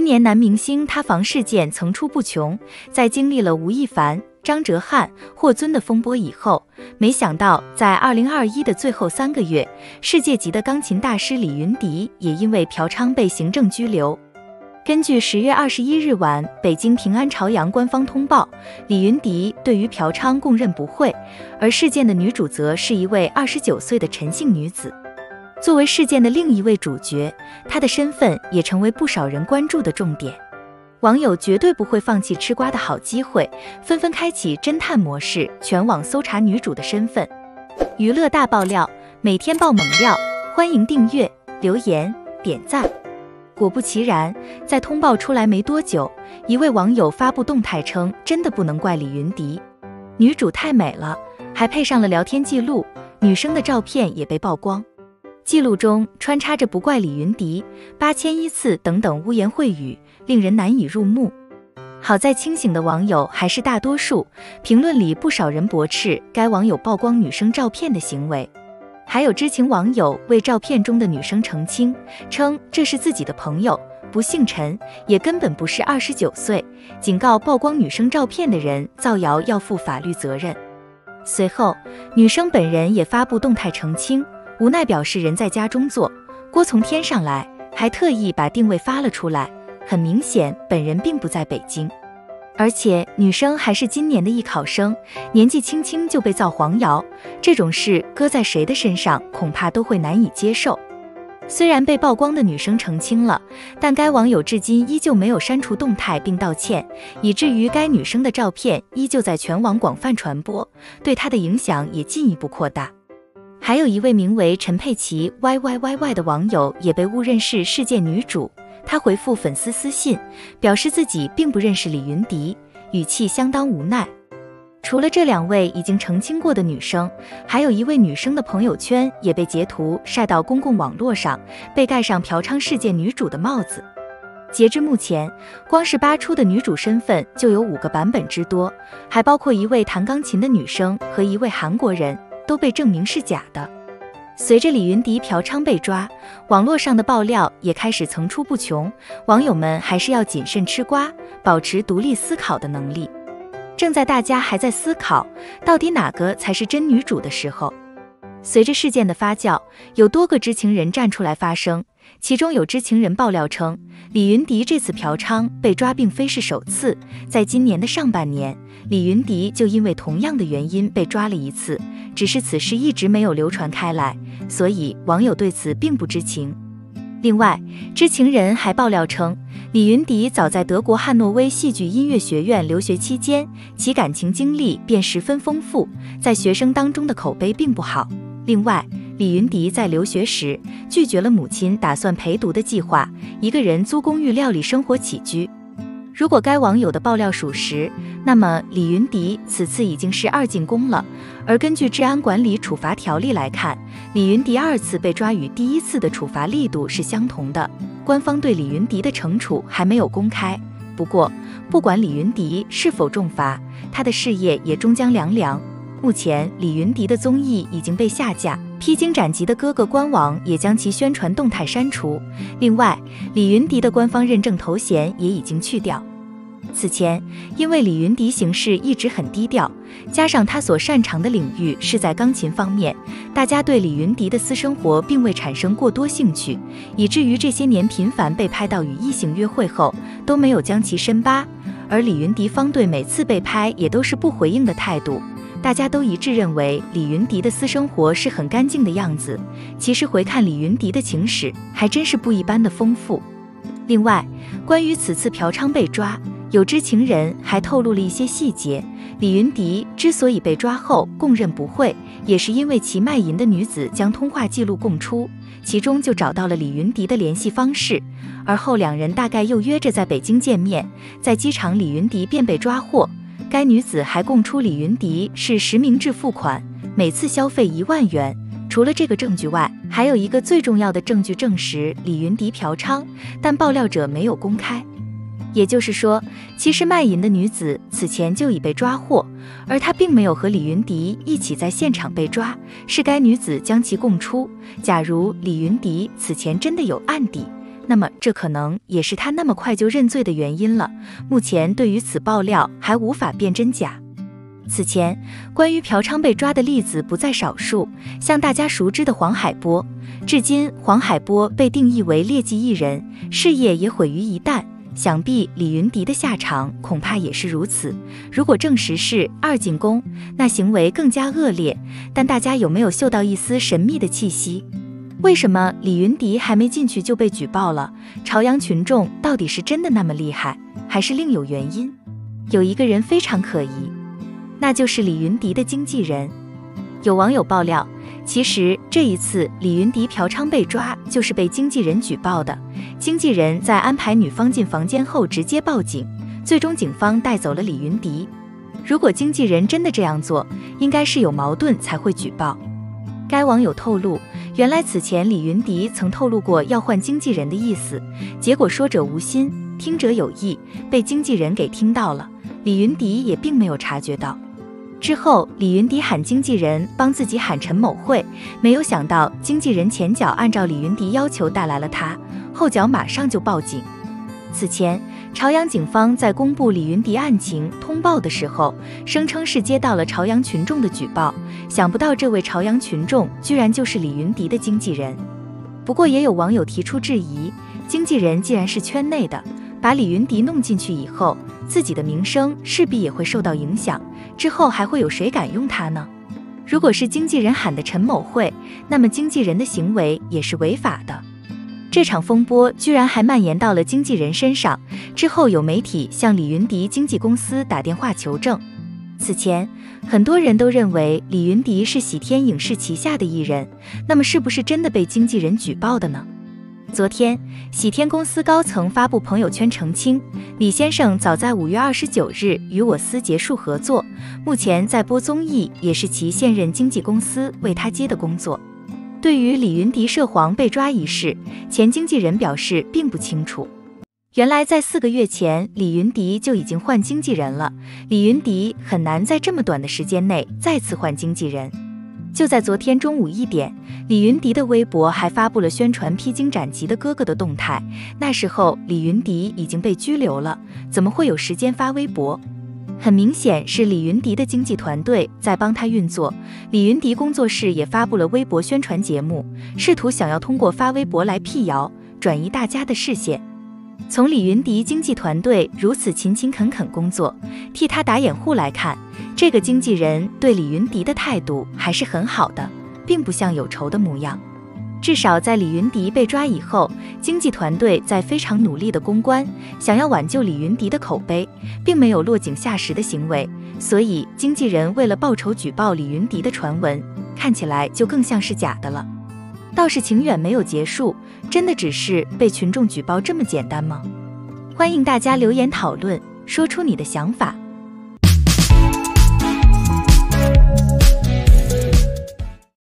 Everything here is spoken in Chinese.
今年男明星塌房事件层出不穷，在经历了吴亦凡、张哲瀚、霍尊的风波以后，没想到在2021的最后3个月，世界级的钢琴大师李云迪也因为嫖娼被行政拘留。根据10月21日晚北京平安朝阳官方通报，李云迪对于嫖娼供认不讳，而事件的女主则是一位29岁的陈姓女子。作为事件的另一位主角，她的身份也成为不少人关注的重点。网友绝对不会放弃吃瓜的好机会，纷纷开启侦探模式，全网搜查女主的身份。娱乐大爆料，每天爆猛料，欢迎订阅、留言、点赞。果不其然，在通报出来没多久，一位网友发布动态称，真的不能怪李云迪，女主太美了，还配上了聊天记录，女生的照片也被曝光。记录中穿插着不怪李云迪、8001次等等污言秽语，令人难以入目。好在清醒的网友还是大多数，评论里不少人驳斥该网友曝光女生照片的行为。还有知情网友为照片中的女生澄清，称这是自己的朋友，不姓陈，也根本不是29岁，警告曝光女生照片的人造谣要负法律责任。随后，女生本人也发布动态澄清，无奈表示人在家中坐，锅从天上来，还特意把定位发了出来，很明显本人并不在北京。而且女生还是今年的艺考生，年纪轻轻就被造黄谣，这种事搁在谁的身上恐怕都会难以接受。虽然被曝光的女生澄清了，但该网友至今依旧没有删除动态并道歉，以至于该女生的照片依旧在全网广泛传播，对她的影响也进一步扩大。还有一位名为陈佩琪 YYYY 的网友也被误认是事件女主，他回复粉丝私信，表示自己并不认识李云迪，语气相当无奈。除了这2位已经澄清过的女生，还有一位女生的朋友圈也被截图晒到公共网络上，被盖上嫖娼事件女主的帽子。截至目前，光是扒出的女主身份就有5个版本之多，还包括一位弹钢琴的女生和一位韩国人，都被证明是假的。随着李云迪嫖娼被抓，网络上的爆料也开始层出不穷，网友们还是要谨慎吃瓜，保持独立思考的能力。正在大家还在思考到底哪个才是真女主的时候，随着事件的发酵，有多个知情人站出来发声。其中有知情人爆料称，李云迪这次嫖娼被抓并非是首次，在今年的上半年，李云迪就因为同样的原因被抓了一次，只是此事一直没有流传开来，所以网友对此并不知情。另外，知情人还爆料称，李云迪早在德国汉诺威戏剧音乐学院留学期间，其感情经历便十分丰富，在学生当中的口碑并不好。另外，李云迪在留学时拒绝了母亲打算陪读的计划，一个人租公寓料理生活起居。如果该网友的爆料属实，那么李云迪此次已经是2进宫了。而根据治安管理处罚条例来看，李云迪2次被抓与第1次的处罚力度是相同的。官方对李云迪的惩处还没有公开。不过，不管李云迪是否重罚，他的事业也终将凉凉。目前，李云迪的综艺已经被下架，披荆斩棘的哥哥官网也将其宣传动态删除。另外，李云迪的官方认证头衔也已经去掉。此前，因为李云迪行事一直很低调，加上他所擅长的领域是在钢琴方面，大家对李云迪的私生活并未产生过多兴趣，以至于这些年频繁被拍到与异性约会后，都没有将其深扒。而李云迪方队每次被拍也都是不回应的态度，大家都一致认为李云迪的私生活是很干净的样子。其实回看李云迪的情史，还真是不一般的丰富。另外，关于此次嫖娼被抓，有知情人还透露了一些细节。李云迪之所以被抓后供认不讳，也是因为其卖淫的女子将通话记录供出，其中就找到了李云迪的联系方式，而后2人大概又约着在北京见面，在机场李云迪便被抓获。该女子还供出李云迪是实名制付款，每次消费1万元。除了这个证据外，还有一个最重要的证据证实李云迪嫖娼，但爆料者没有公开。也就是说，其实卖淫的女子此前就已被抓获，而她并没有和李云迪一起在现场被抓，是该女子将其供出。假如李云迪此前真的有案底， 那么这可能也是他那么快就认罪的原因了。目前对于此爆料还无法辨真假。此前，关于嫖娼被抓的例子不在少数，像大家熟知的黄海波，至今黄海波被定义为劣迹艺人，事业也毁于一旦。想必李云迪的下场恐怕也是如此。如果证实是二进宫，那行为更加恶劣。但大家有没有嗅到一丝神秘的气息？为什么李云迪还没进去就被举报了？朝阳群众到底是真的那么厉害，还是另有原因？有一个人非常可疑，那就是李云迪的经纪人。有网友爆料，其实这一次李云迪嫖娼被抓，就是被经纪人举报的。经纪人在安排女方进房间后直接报警，最终警方带走了李云迪。如果经纪人真的这样做，应该是有矛盾才会举报。该网友透露，原来此前李云迪曾透露过要换经纪人的意思，结果说者无心，听者有意，被经纪人给听到了，李云迪也并没有察觉到。之后，李云迪喊经纪人帮自己喊陈某慧，没有想到经纪人前脚按照李云迪要求带来了他，后脚马上就报警。此前，朝阳警方在公布李云迪案情通报的时候，声称是接到了朝阳群众的举报，想不到这位朝阳群众居然就是李云迪的经纪人。不过也有网友提出质疑，经纪人既然是圈内的，把李云迪弄进去以后，自己的名声势必也会受到影响，之后还会有谁敢用他呢？如果是经纪人喊的陈某慧，那么经纪人的行为也是违法的。这场风波居然还蔓延到了经纪人身上，之后有媒体向李云迪经纪公司打电话求证。此前，很多人都认为李云迪是喜天影视旗下的艺人，那么是不是真的被经纪人举报的呢？昨天，喜天公司高层发布朋友圈澄清，李先生早在5月29日与我司结束合作，目前在播综艺也是其现任经纪公司为他接的工作。对于李云迪涉黄被抓一事，前经纪人表示并不清楚。原来在4个月前，李云迪就已经换经纪人了，李云迪很难在这么短的时间内再次换经纪人。就在昨天中午1点，李云迪的微博还发布了宣传披荆斩棘的哥哥的动态，那时候李云迪已经被拘留了，怎么会有时间发微博？很明显是李云迪的经纪团队在帮他运作，李云迪工作室也发布了微博宣传节目，试图想要通过发微博来辟谣，转移大家的视线。从李云迪经纪团队如此勤勤恳恳工作，替他打掩护来看，这个经纪人对李云迪的态度还是很好的，并不像有仇的模样。至少在李云迪被抓以后，经纪团队在非常努力的公关，想要挽救李云迪的口碑，并没有落井下石的行为，所以经纪人为了报仇举报李云迪的传闻，看起来就更像是假的了。倒是情远没有结束，真的只是被群众举报这么简单吗？欢迎大家留言讨论，说出你的想法。